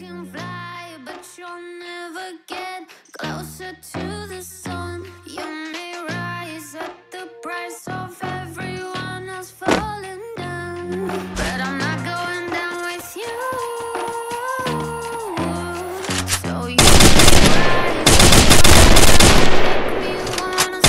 can fly, but you'll never get closer to the sun. You may rise at the price of everyone else falling down, but I'm not going down with you. So you can rise, make me wanna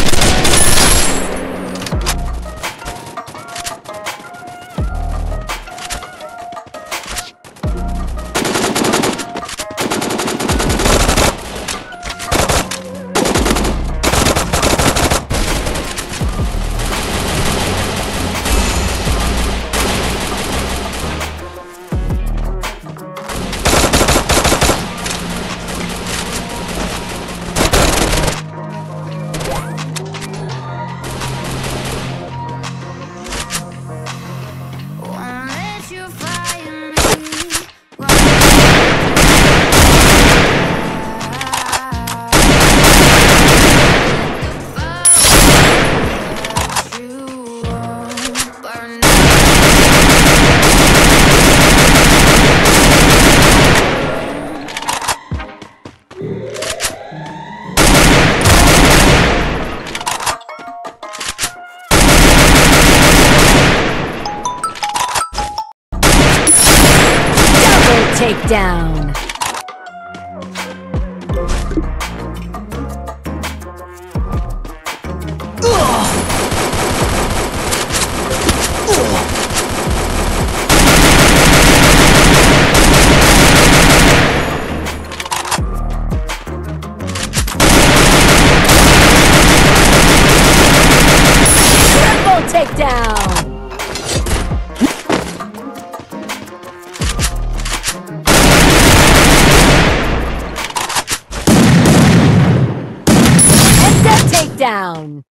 takedown. Triple takedown. Takedown.